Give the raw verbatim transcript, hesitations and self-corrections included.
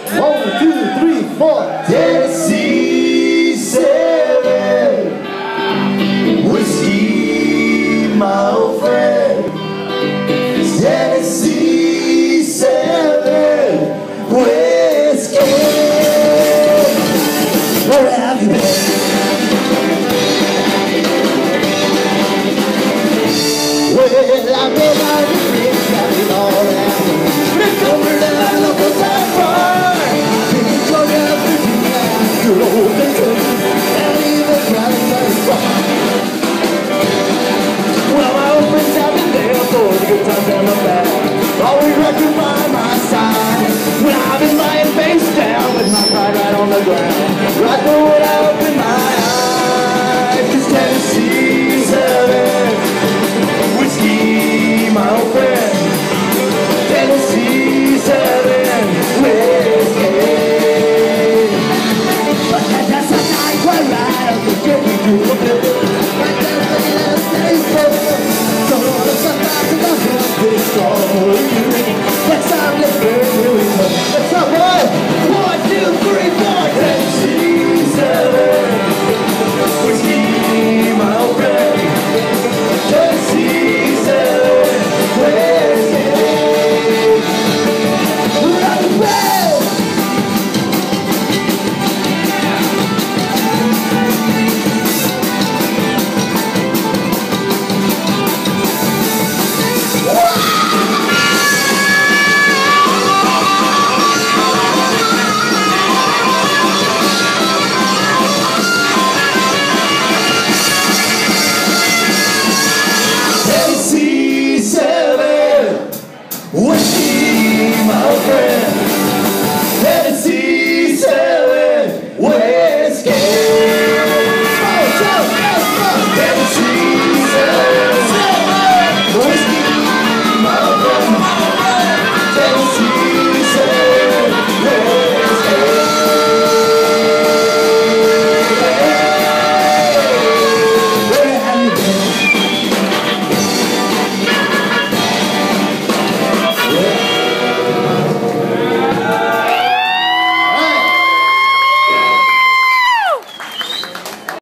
One, two, three, four. Tennessee seven, whiskey, my old friend. Tennessee seven, whiskey. Where have you been? Well, I've been out of the big county all that. It's over to that local town bar. Drinking Georgia, Virginia, good old Kentucky, and even California bar. Well, my old friends have been there for the good times and the bad. Always rocking by my side when I've been lying face down with my pride right on the ground. Right the way